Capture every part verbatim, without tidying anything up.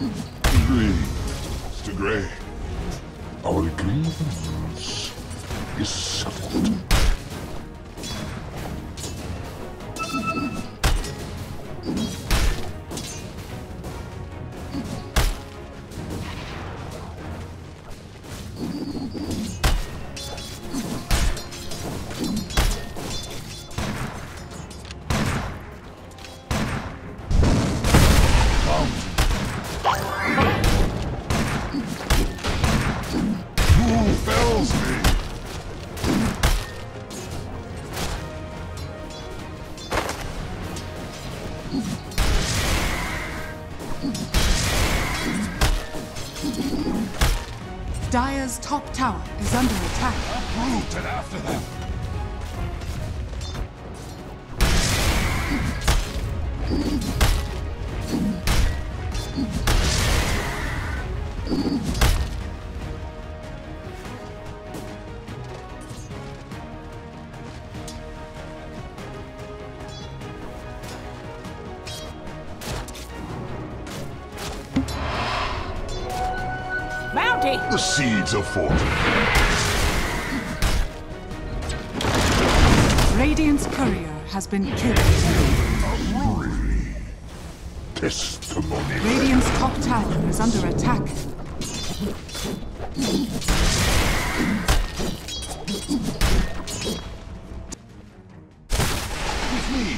Greetings to Grey. Our grievance is settled. Dire's top tower is under attack. Uproot and after them! The seeds of fortune. Radiant's courier has been killed. Testimony. Radiant's top tower is under attack. With me.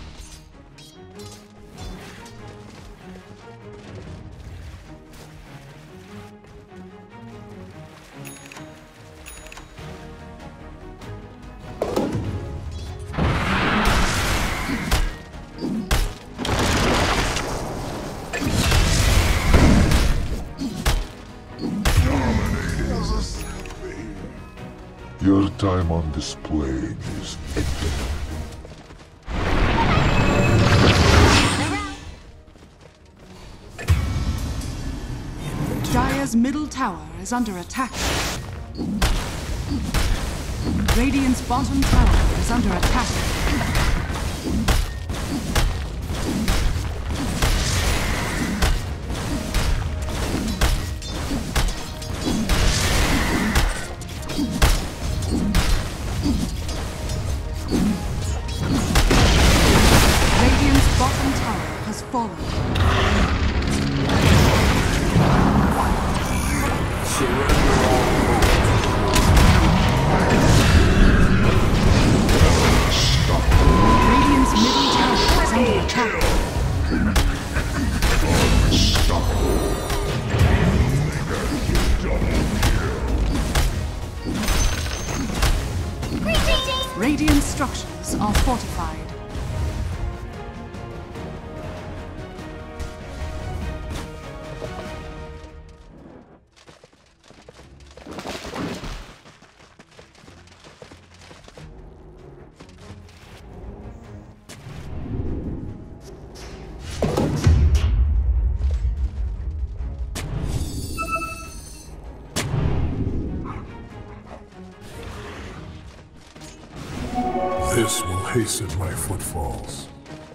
Your time on this plane is ended. Dire's middle tower is under attack. Radiant's bottom tower is under attack. Radiant's bottom tower has fallen. Radiant's middle tower is under attack. Radiant structures are fortified. This will hasten my footfalls.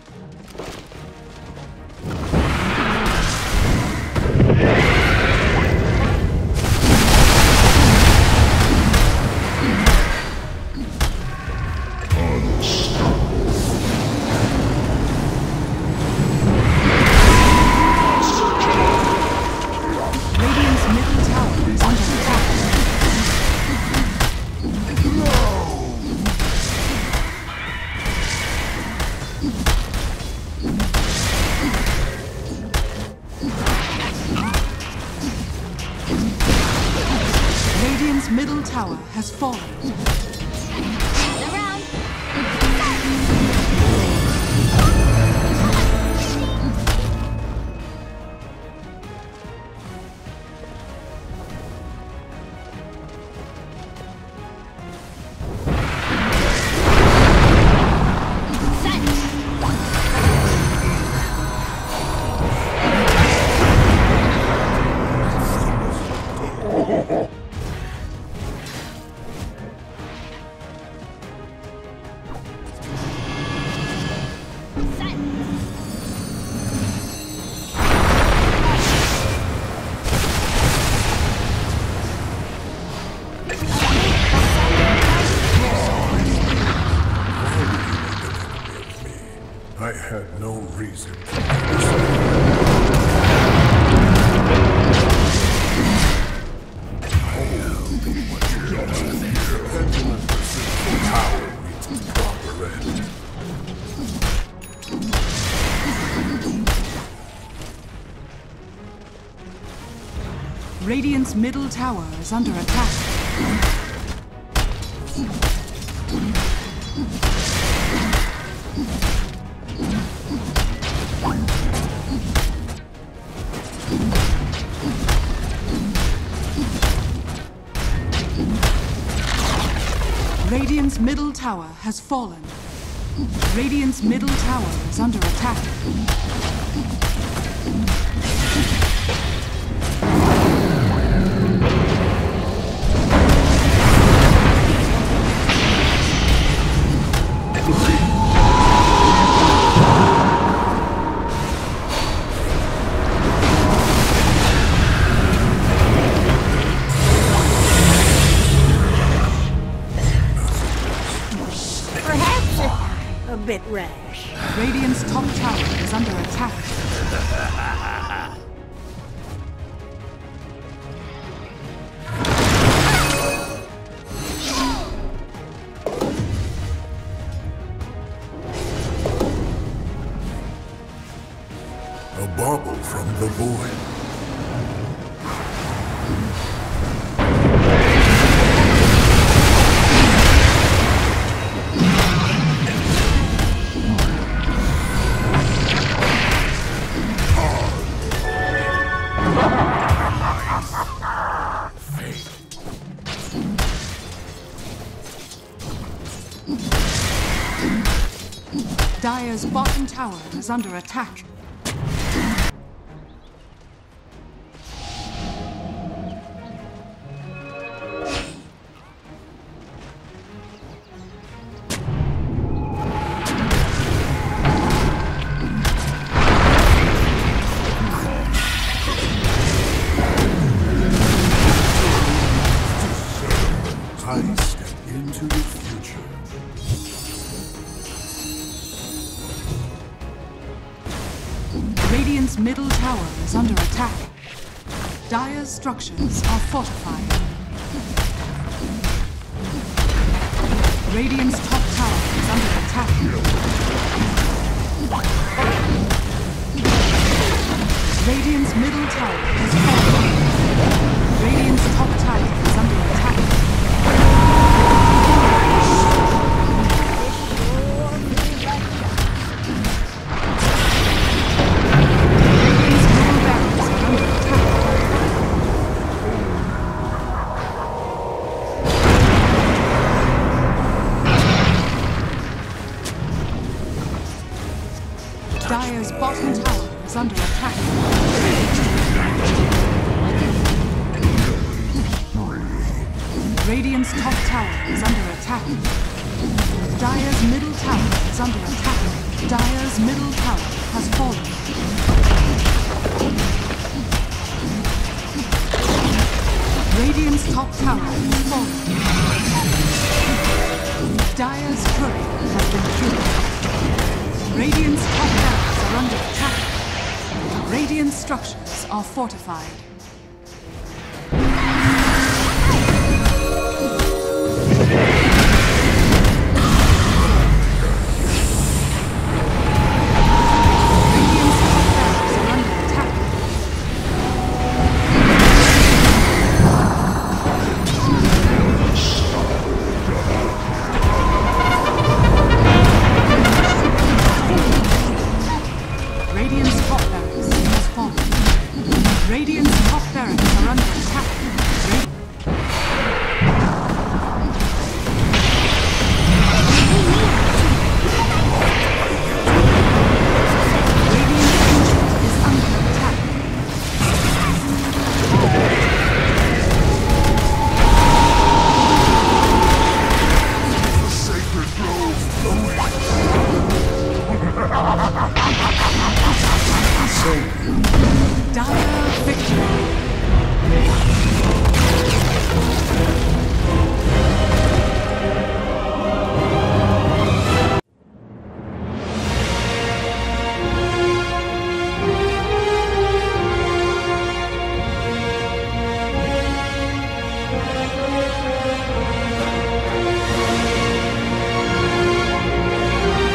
Radiant's middle tower is under attack. Radiant's middle tower has fallen. reason. Radiant's middle tower is under attack. Radiant's middle tower has fallen. Radiant's middle tower is under attack. A bit rash. Radiant's top tower is under attack. A bauble from the void. Dire's bottom tower is under attack. I step into the future. Radiant's middle tower is under attack. Dire's structures are fortified. Radiant's top tower is under attack. Radiant's middle tower is fallen. Radiant's top tower is under attack. Dire's bottom tower is under attack. Radiant's top tower is under attack. Dire's middle tower is under attack. Dire's middle tower has fallen. Radiant's top tower is fallen. Dire's turret has been killed. Radiant's top barracks are under attack. Radiant structures are fortified. Radiant's top barracks are under attack.